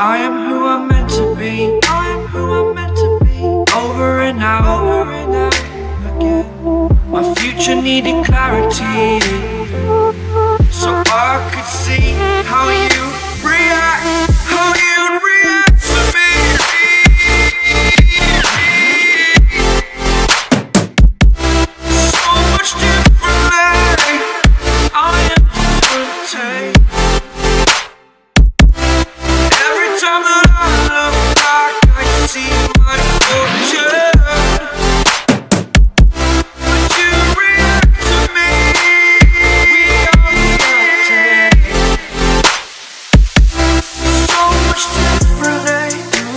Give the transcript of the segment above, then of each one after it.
I am who I'm meant to be. I am who I'm meant to be. Over and out again. My future needed clarity, so I could see how you react, how you'd react to me. So much differently, I am different. Every time that I look back, I see my fortune. But you react to me. We are reacting so much differently.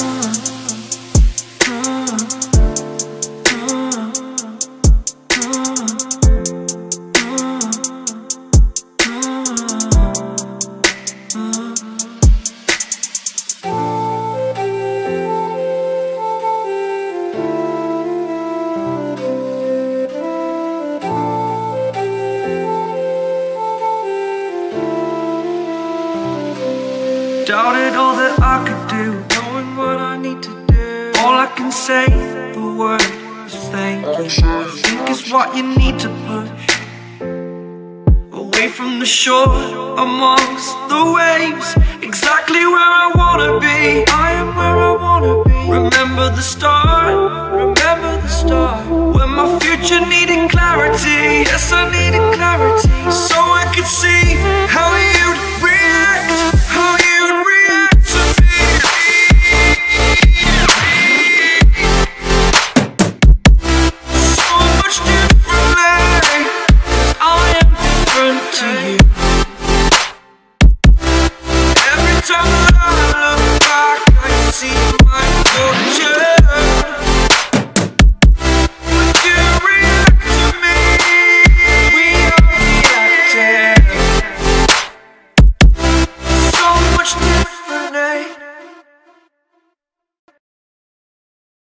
Doubted all that I could do, knowing what I need to do. All I can say, the word is thank you. I think it's what you need to push away from the shore, amongst the waves, exactly where I wanna